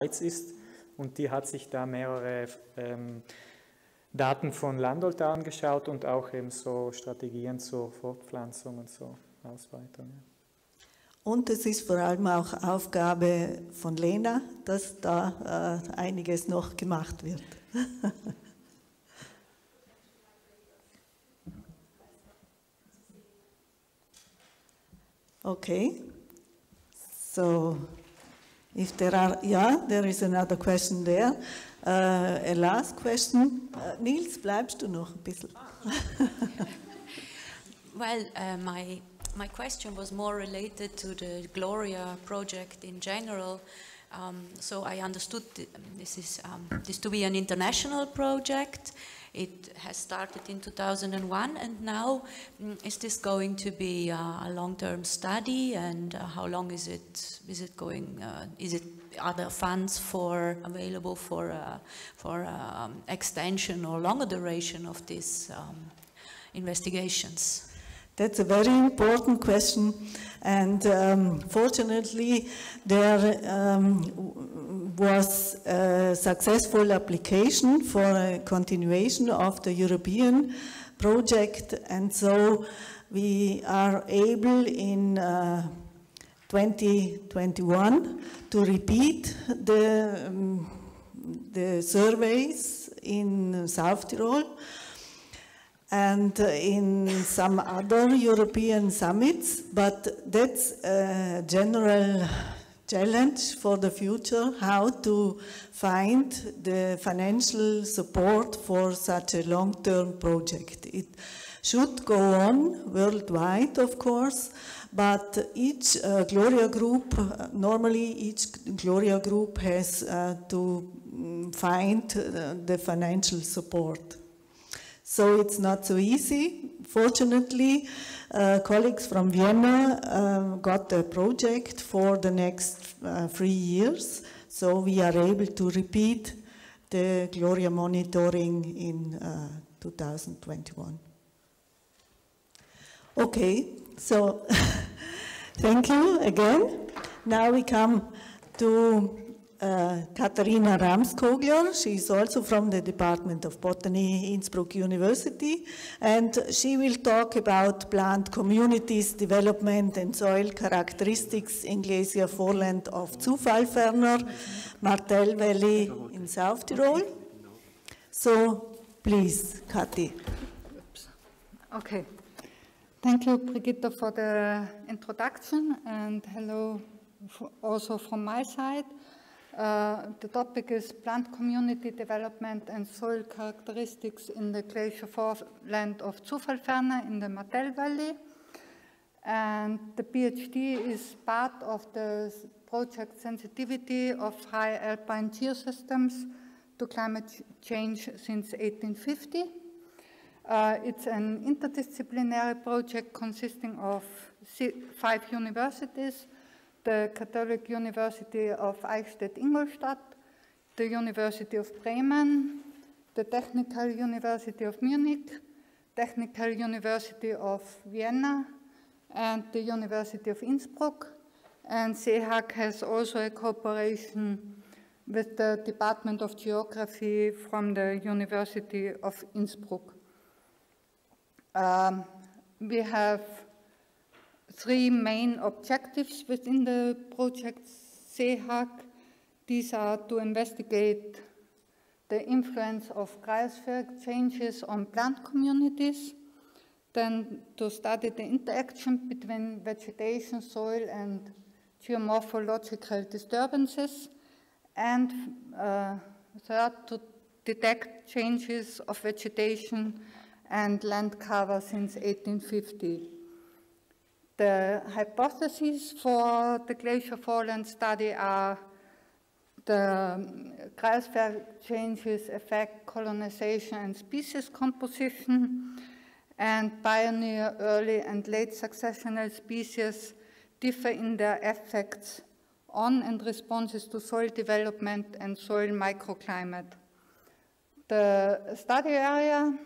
Schweiz ist, und die hat sich da mehrere Daten von Landolt angeschaut und auch eben so Strategien zur Fortpflanzung und so Ausweitung. Ja. Und es ist vor allem auch Aufgabe von Lena, dass da einiges noch gemacht wird. Okay, so if there are, there is another question there. A last question. Niels, bleibst du noch ein bisschen? Well, my question was more related to the Gloria project in general. So I understood this to be an international project. It has started in 2001, and now is this going to be a long-term study? And how long is it going? Are there funds available for extension or longer duration of these investigations? That's a very important question, and fortunately there was a successful application for a continuation of the European project, and so we are able in 2021 to repeat the surveys in South Tyrol and in some other European summits, but that's a general challenge for the future, how to find the financial support for such a long-term project. It should go on worldwide, of course, but each Gloria group, normally each Gloria group has to find the financial support. So it's not so easy. Fortunately, colleagues from Vienna got a project for the next 3 years, so we are able to repeat the Gloria monitoring in 2021. Okay, so thank you again. Now we come to Katharina Ramskogler. She is also from the Department of Botany, Innsbruck University, and she will talk about plant communities, development and soil characteristics in Glacier Foreland of Zufallferner, Martell Valley in South Tyrol. So, please, Kathi. Okay. Thank you, Brigitte, for the introduction, and hello also from my side. The topic is plant community development and soil characteristics in the glacier foreland of Zufallferner in the Martell Valley. And the PhD is part of the project sensitivity of high alpine geosystems to climate change since 1850. It's an interdisciplinary project consisting of 5 universities: the Catholic University of Eichstätt-Ingolstadt, the University of Bremen, the Technical University of Munich, Technical University of Vienna, and the University of Innsbruck. And CEHAG has also a cooperation with the Department of Geography from the University of Innsbruck. We have 3 main objectives within the project CEHAG. These are to investigate the influence of cryospheric changes on plant communities, then to study the interaction between vegetation, soil, and geomorphological disturbances, and third, to detect changes of vegetation and land cover since 1850. The hypotheses for the glacier foreland study are the cryospheric changes affect colonization and species composition, and pioneer, early, and late successional species differ in their effects on and responses to soil development and soil microclimate. The study area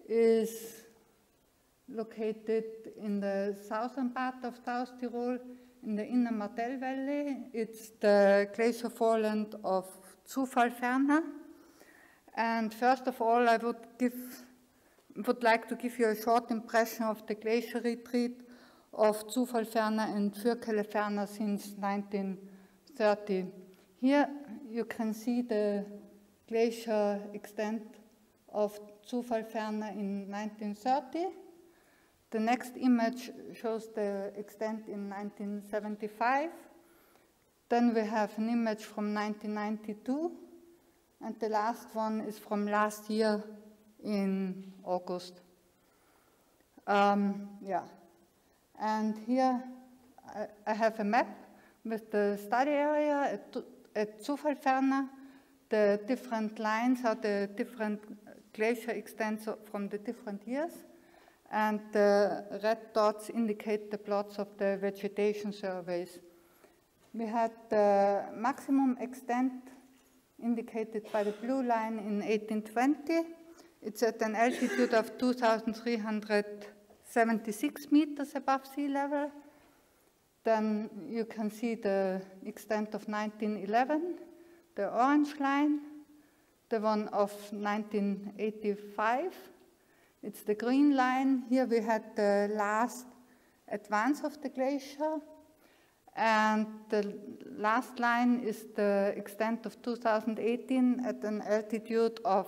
is located in the southern part of South Tyrol. in the inner Martel Valley. It's the glacier foreland of Zufallferner. And first of all, I would like to give you a short impression of the glacier retreat of Zufallferner and Fürkeleferner since 1930. Here you can see the glacier extent of Zufallferner in 1930. The next image shows the extent in 1975. Then we have an image from 1992. And the last one is from last year in August. Yeah. And here I have a map with the study area at Zufallferner. The different lines are the different glacier extents from the different years. And the red dots indicate the plots of the vegetation surveys. We had the maximum extent indicated by the blue line in 1820. It's at an altitude of 2,376 meters above sea level. Then you can see the extent of 1911, the orange line, the one of 1985. It's the green line. Here we had the last advance of the glacier. And the last line is the extent of 2018 at an altitude of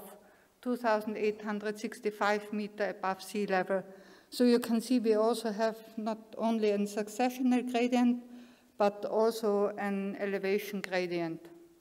2,865 meters above sea level. So you can see we also have not only a successional gradient, but also an elevation gradient.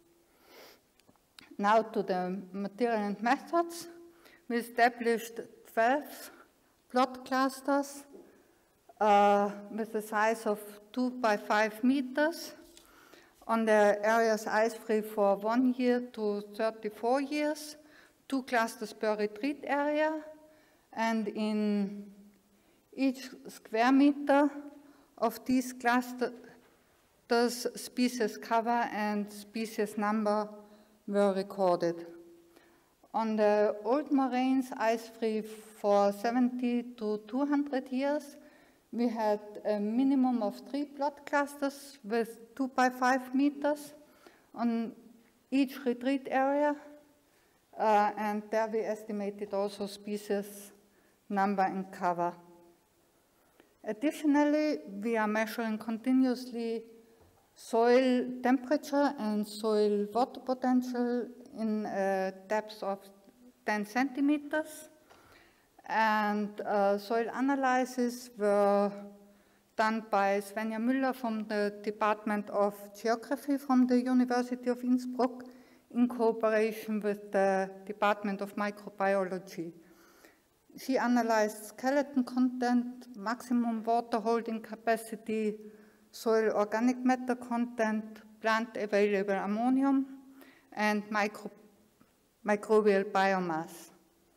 Now to the material and methods. We established 12 plot clusters with a size of 2 by 5 meters on the areas ice-free for 1 year to 34 years, 2 clusters per retreat area, and in each square meter of these clusters, species cover and species number were recorded. On the old moraines, ice-free for 70 to 200 years, we had a minimum of 3 plot clusters with 2 by 5 meters on each retreat area, and there we estimated also species number and cover. Additionally, we are measuring continuously soil temperature and soil water potential in a depth of 10 centimeters. And soil analysis were done by Svenja Müller from the Department of Geography from the University of Innsbruck in cooperation with the Department of Microbiology. She analyzed skeleton content, maximum water holding capacity, soil organic matter content, plant available ammonium, and microbial biomass.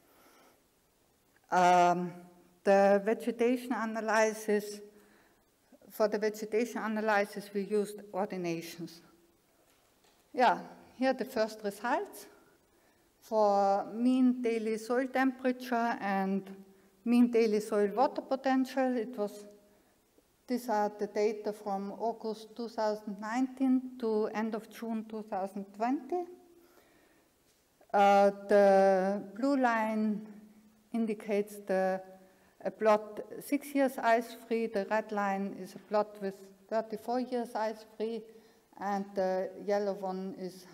The vegetation analysis, for the vegetation analysis, we used ordinations. Yeah, here are the first results. For mean daily soil temperature and mean daily soil water potential, these are the data from August 2019 to end of June 2020. The blue line indicates a plot 6 years ice-free. The red line is a plot with 34 years ice-free, and the yellow one is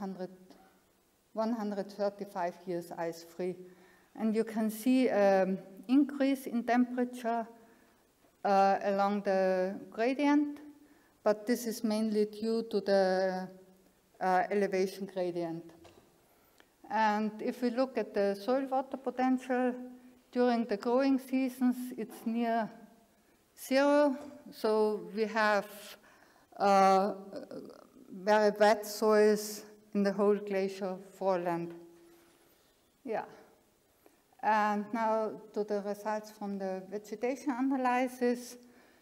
135 years ice-free. And you can see an increase in temperature along the gradient, but this is mainly due to the elevation gradient. And if we look at the soil water potential, during the growing seasons, it's near 0, so we have very wet soils in the whole glacier foreland. Yeah. And now to the results from the vegetation analysis.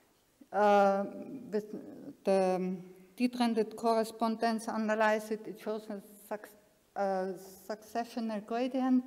With the detrended correspondence analysis, it shows a successional gradient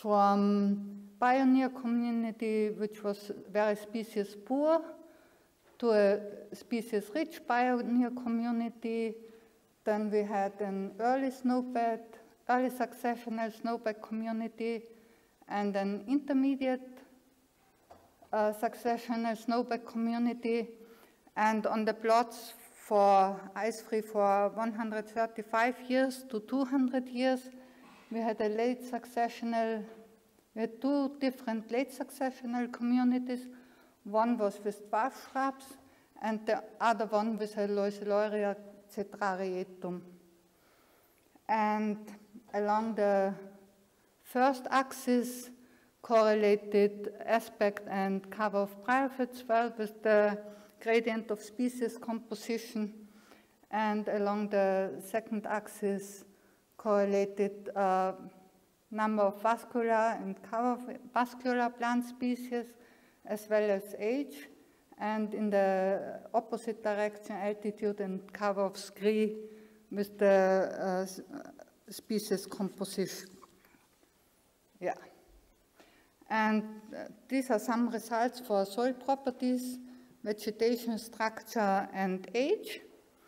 from pioneer community, which was very species poor, to a species-rich pioneer community. Then we had an early successional snowbed community, and an intermediate successional snowbed community. And on the plots for ice-free for 135 years to 200 years, we had a late successional, we had two different late successional communities. One was with dwarf shrubs, and the other one with a Loeseleuria cetrariatum. And along the first axis, correlated aspect and cover of bryophytes well with the gradient of species composition, and along the second axis, correlated number of vascular and cover of vascular plant species, as well as age, and in the opposite direction, altitude and cover of scree with the species composition. Yeah. And these are some results for soil properties, vegetation structure, and age.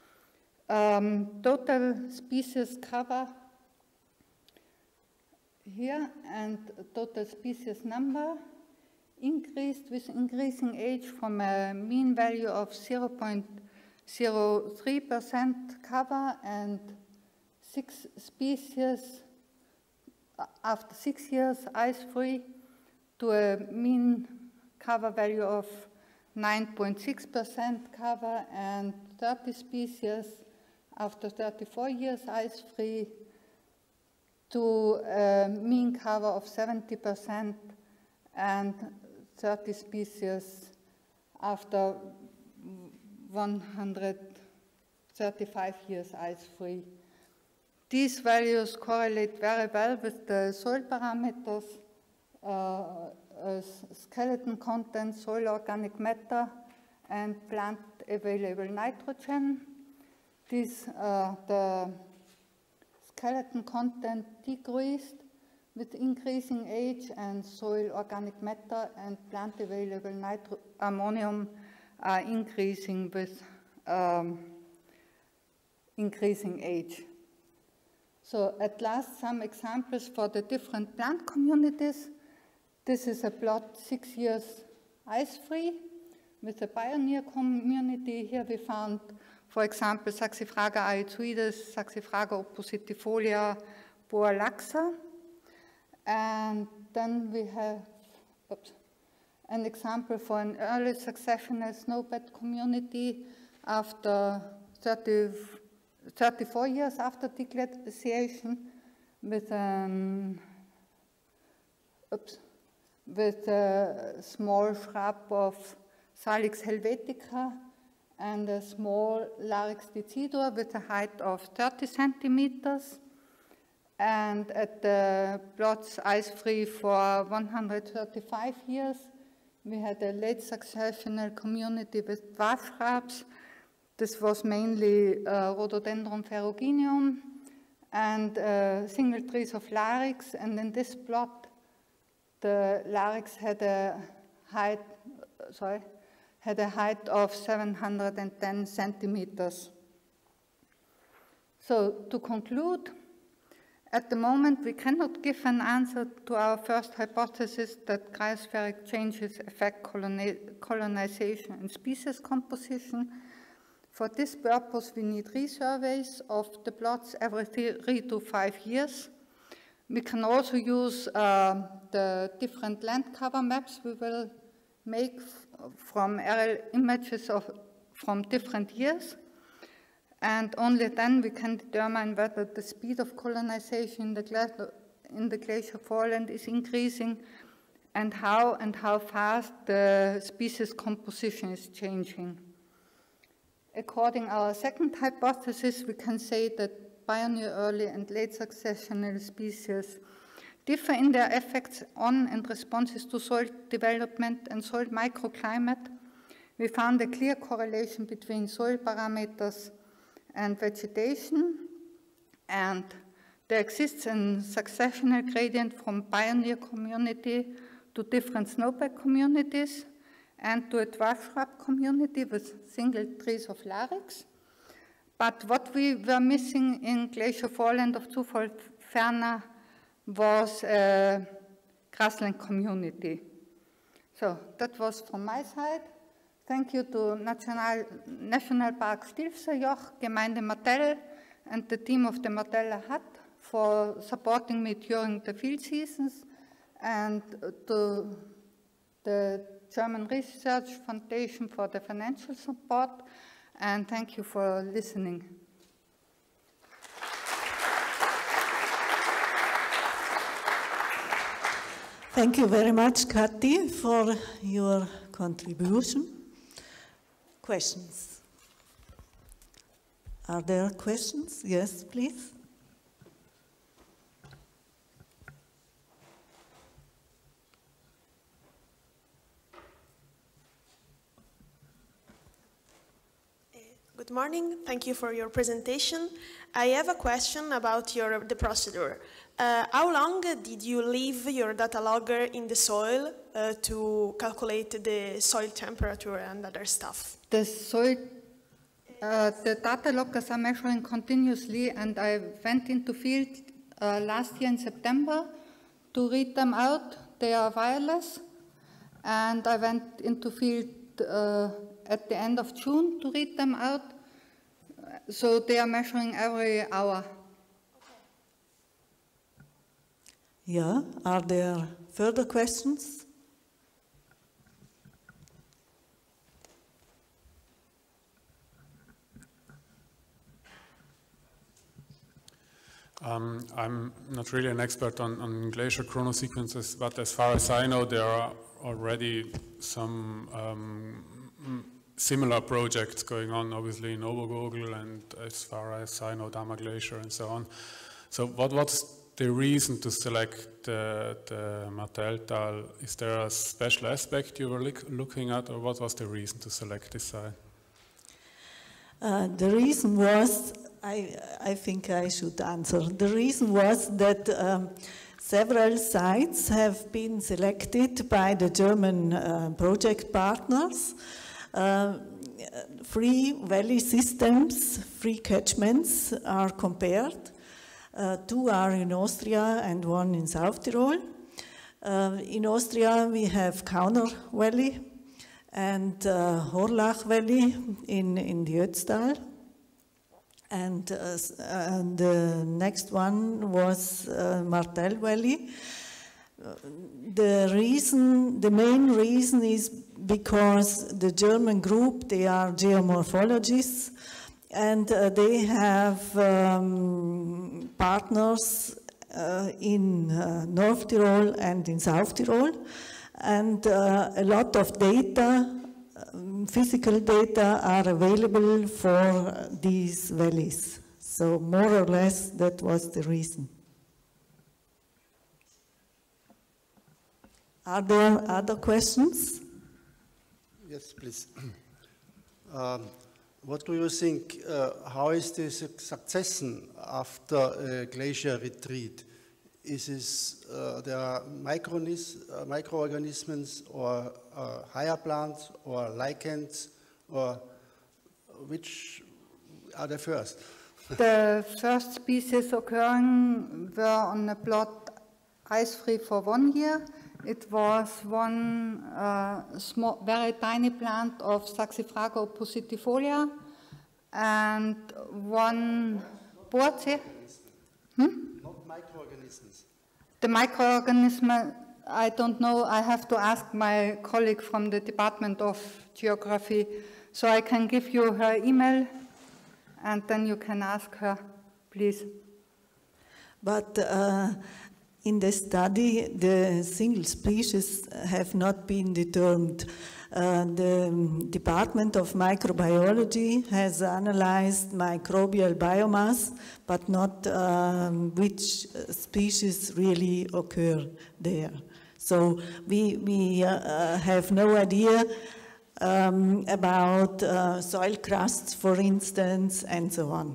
Total species cover here and total species number increased with increasing age from a mean value of 0.03% cover and 6 species after 6 years ice-free to a mean cover value of 9.6% cover and 30 species after 34 years ice-free to a mean cover of 70% and 30 species after 135 years ice-free. These values correlate very well with the soil parameters, skeleton content, soil organic matter, and plant available nitrogen. The skeleton content decreased with increasing age, and soil organic matter and plant available ammonium are increasing with increasing age. So at last, some examples for the different plant communities. This is a plot 6 years ice-free with a pioneer community. Here we found, for example, Saxifraga aetuides, Saxifraga oppositifolia, Boa laxa. And then we have an example for an early successional snowbed community after 34 years after deglaciation with a small shrub of Salix helvetica and a small Larix decidua with a height of 30 centimeters. And at the plots ice-free for 135 years, we had a late successional community with dwarf shrubs. This was mainly Rhododendron ferruginum and single trees of Larix. And in this plot, the Larix had a height of 710 centimeters. So to conclude, at the moment, we cannot give an answer to our first hypothesis that cryospheric changes affect colonization and species composition. For this purpose, we need resurveys of the plots every 3 to 5 years. We can also use the different land cover maps we will make from aerial images from different years. And only then we can determine whether the speed of colonization in the glacial foreland is increasing and how fast the species composition is changing. According to our second hypothesis, we can say that pioneer early and late successional species differ in their effects on and responses to soil development and soil microclimate. We found a clear correlation between soil parameters and vegetation, and there exists a successional gradient from pioneer community to different snowbed communities, and to a dwarf shrub community with single trees of larix. But what we were missing in Glacier Foreland of Zufallferner was a grassland community. So that was from my side. Thank you to National Park Stilfserjoch, Gemeinde Martell, and the team of the Marteller Hut for supporting me during the field seasons, and to the German Research Foundation for the financial support, and thank you for listening. Thank you very much, Kati, for your contribution. Questions? Are there questions? Yes, please. Good morning. Thank you for your presentation. I have a question about the procedure. How long did you leave your data logger in the soil to calculate the soil temperature and other stuff? The data loggers are measuring continuously, and I went into field last year in September to read them out. They are wireless, and I went into field at the end of June to read them out. So they are measuring every hour. Yeah, are there further questions? I'm not really an expert on glacier chronosequences, but as far as I know, there are already some similar projects going on, obviously in Obergurgl, and as far as I know, Dama Glacier and so on. So what's the reason to select the Martelltal? Is there a special aspect you were looking at, or what was the reason to select this site? The reason was, I think I should answer. The reason was that several sites have been selected by the German project partners. 3 valley systems, 3 catchments are compared. 2 are in Austria and 1 in South Tyrol. In Austria we have Kauner Valley and Horlach Valley in the Ötztal. And the next one was Martell Valley. The main reason is because the German group, they are geomorphologists, and they have partners in North Tyrol and in South Tyrol, and a lot of data, physical data, are available for these valleys. So more or less that was the reason. Are there other questions? Yes, please. What do you think, how is the succession after a glacier retreat? Is this, there are microorganisms or higher plants or lichens, or which are the first? The first species occurring were on a plot ice-free for 1 year. It was one small, very tiny plant of Saxifraga oppositifolia and one Borze. Not microorganisms. The microorganism, I don't know. I have to ask my colleague from the Department of Geography. So I can give you her email, and then you can ask her, please. But in the study, the single species have not been determined. The Department of Microbiology has analyzed microbial biomass, but not which species really occur there. So we have no idea about soil crusts, for instance, and so on.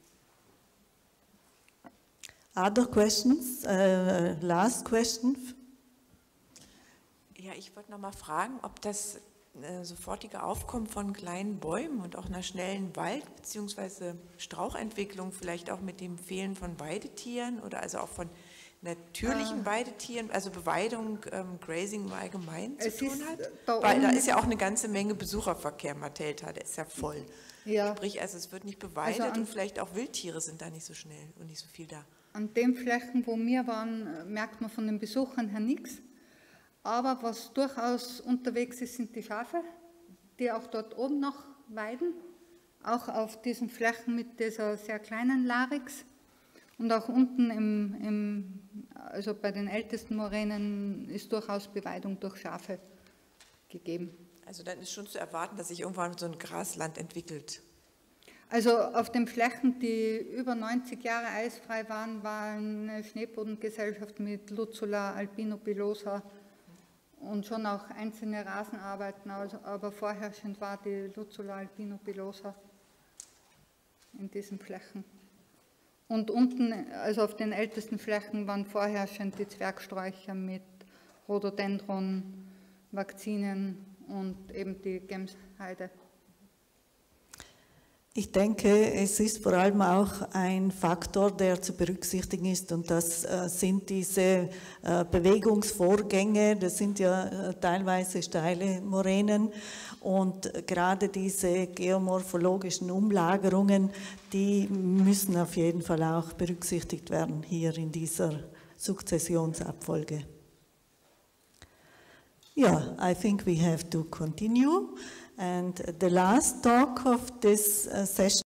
Other questions? Last question. Ja, ich wollte noch mal fragen, ob das sofortige Aufkommen von kleinen Bäumen und auch einer schnellen Wald- bzw. Strauchentwicklung vielleicht auch mit dem Fehlen von Weidetieren oder also auch von natürlichen Weidetieren, also Beweidung, Grazing im Allgemeinen zu tun hat? Weil da ist ja auch eine ganze Menge Besucherverkehr, Marteltal, der ist ja voll. Ja. Sprich, also es wird nicht beweidet und vielleicht auch Wildtiere sind da nicht so schnell und nicht so viel da. An den Flächen, wo wir waren, merkt man von den Besuchern her nichts. Aber was durchaus unterwegs ist, sind die Schafe, die auch dort oben noch weiden. Auch auf diesen Flächen mit dieser sehr kleinen Larix. Und auch unten also bei den ältesten Moränen ist durchaus Beweidung durch Schafe gegeben. Also dann ist schon zu erwarten, dass sich irgendwann so ein Grasland entwickelt. Also auf den Flächen, die über 90 Jahre eisfrei waren, war eine Schneebodengesellschaft mit Luzula alpino-pilosa und schon auch einzelne Rasenarbeiten, aber vorherrschend war die Luzula alpino-pilosa in diesen Flächen. Und unten, also auf den ältesten Flächen, waren vorherrschend die Zwergsträucher mit Rhododendron, Vakzinen und eben die Gemsheide. Ich denke, es ist vor allem auch ein Faktor, der zu berücksichtigen ist, und das sind diese Bewegungsvorgänge. Das sind ja teilweise steile Moränen, und gerade diese geomorphologischen Umlagerungen, die müssen auf jeden Fall auch berücksichtigt werden hier in dieser Sukzessionsabfolge. Yeah, I think we have to continue. And the last talk of this session